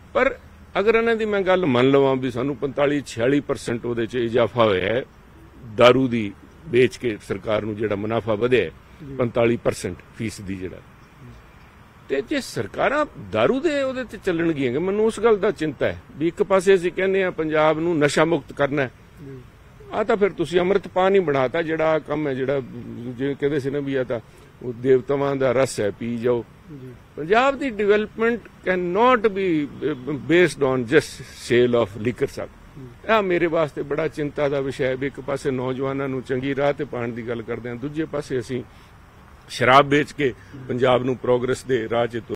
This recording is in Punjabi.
पर अगर इन्हां दी मैं गल मन लवां भी सानू 45-46% ਉਹਦੇ 'ਚ इजाफा होया है दारू दी बेच के सरकार नूं जिहड़ा मुनाफा वधिया है 45% जिहड़ा ते जे सरकारां दारू दे ਉਹਦੇ 'ਤੇ ਚੱਲਣਗੀਆਂ ਮੈਨੂੰ ਉਸ ਗੱਲ ਦਾ ਚਿੰਤਾ ਹੈ ਵੀ ਇੱਕ ਪਾਸੇ ਅਸੀਂ ਕਹਿੰਦੇ ਆ ਪੰਜਾਬ ਨੂੰ ਨਸ਼ਾ ਮੁਕਤ ਕਰਨਾ ਹੈ ਆ ਤਾਂ ਫਿਰ ਤੁਸੀਂ ਅੰਮ੍ਰਿਤਪਾਨ ਹੀ ਬਣਾਤਾ ਜਿਹੜਾ ਕੰਮ ਹੈ ਜਿਹੜਾ ਜਿਵੇਂ ਕਹਿੰਦੇ ਸੀ ਨਾ ਵੀ ਆ ਤਾਂ ਉਹ ਦੇਵਤਾਵਾਂ ਦਾ ਰਸ ਹੈ ਪੀ ਜਾਓ ਪੰਜਾਬ ਦੀ development can not be based on just sale of liquor ਸਾਹਿਬ ਆ ਮੇਰੇ ਵਾਸਤੇ ਬੜਾ ਚਿੰਤਾ ਦਾ ਵਿਸ਼ਾ ਹੈ ਵੀ ਇੱਕ ਪਾਸੇ ਨੌਜਵਾਨਾਂ ਨੂੰ ਚੰਗੀ ਰਾਹ ਤੇ ਪਾਉਣ ਦੀ ਗੱਲ ਕਰਦੇ ਹਾਂ ਦੂਜੇ ਪਾਸੇ ਅਸੀਂ ਸ਼ਰਾਬ ਵੇਚ ਕੇ ਪੰਜਾਬ ਨੂੰ ਪ੍ਰੋਗਰੈਸ ਦੇ ਰਾਹ 'ਚ